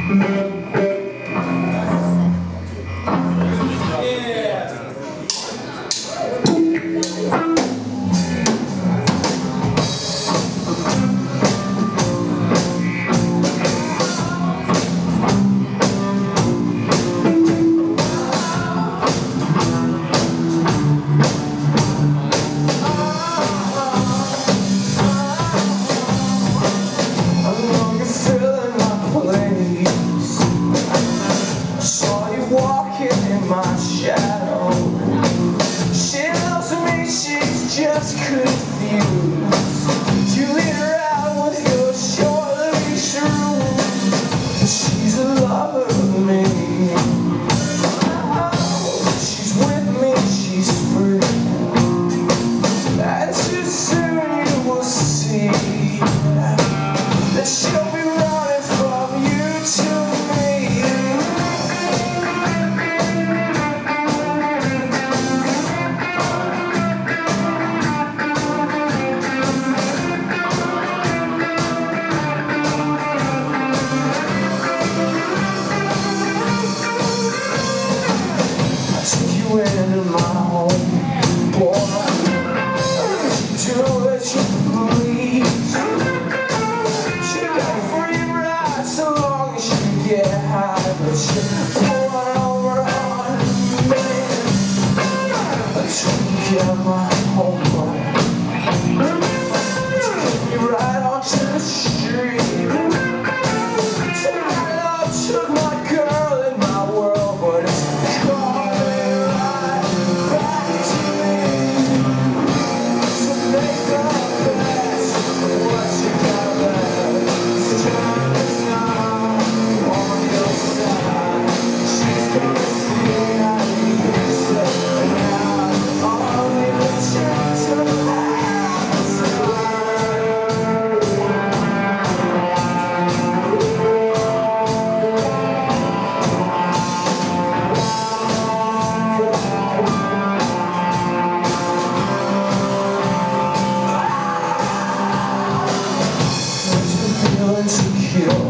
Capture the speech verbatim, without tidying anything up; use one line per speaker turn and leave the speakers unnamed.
Just confused. You lead her out with your short leash rules. She's a lover of me. Oh, she's with me, she's free. And too soon you will see that she'll be running from you to me. Into my home, boy, to know that you please. She got free ride so long as you get high, but she poured over on me. I took you out my home, boy, took me right onto the street. Tonight love took my girl in my world, but it's gone. Insecure.